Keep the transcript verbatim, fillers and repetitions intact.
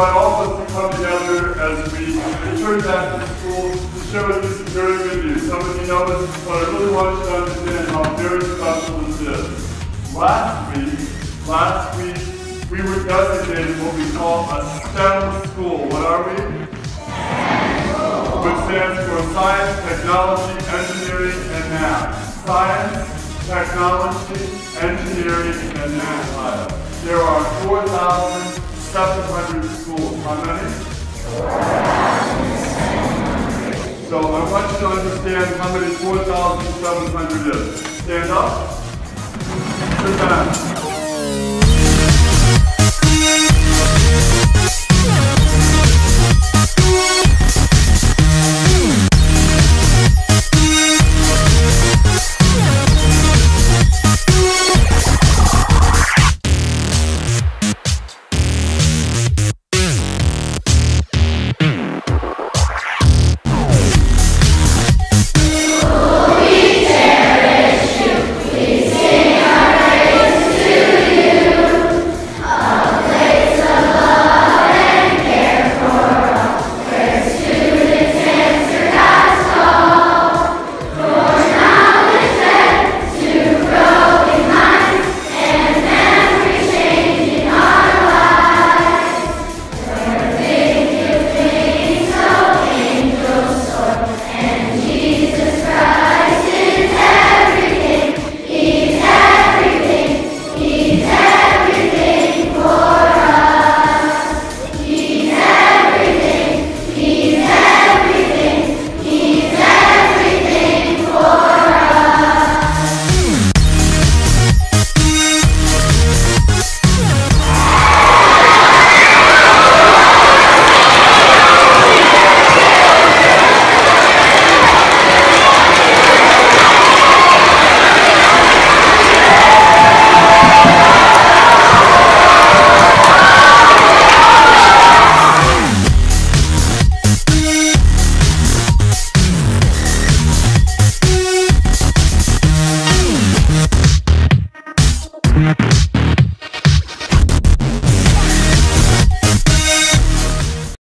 invite all of us to come together as we return back to school to share with you some very good news. Some of you know this, but I really want you to understand how very special this is. Last week, last week, we were designated what we call a STEM school. What are we? Which stands for Science, Technology, Engineering, and Math. Science, Technology, Engineering, and Math. There are four thousand seven hundred schools. How many? So I want you to understand how many four thousand seven hundred is. Stand up. Sit down.